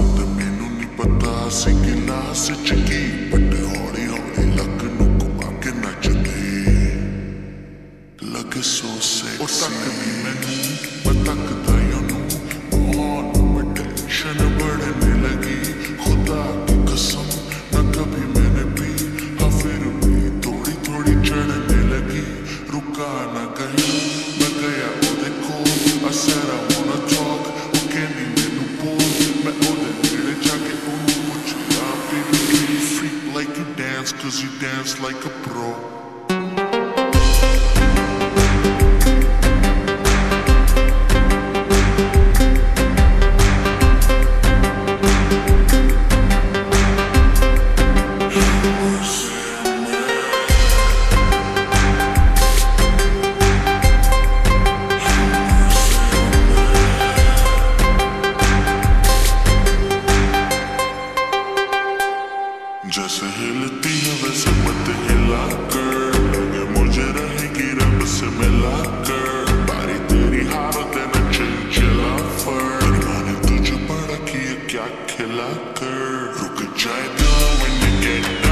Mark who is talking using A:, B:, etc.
A: ते मैनू नहीं पता सी गिलास च की बट हौली हौली लक नू घुमा के नचदे लगे सो सेक्सी तकदी मैनू मैं तकदा ओनू माहौल में टेंशन बढ़ने लगी खुदा की कसम न कभी मैंने पी हाँ फिर भी थोड़ी थोड़ी चढ़ने लगी रुका न गया मैं गया ओदे कोल I said I wanna talk वो कहनी मैनू बोल मैं ओदे नेड़े जाके ओनू पुछया baby can you freak like you dance cause you dance like a pro जैसे हिलती है वैसे मत हिला कर लगे मुझे रहेगी रब से मिला कर बारी तेरी हालत है न चंचला फर मैंने तुझे बड़ा किया क्या खिला कर रुक जाएगा when you get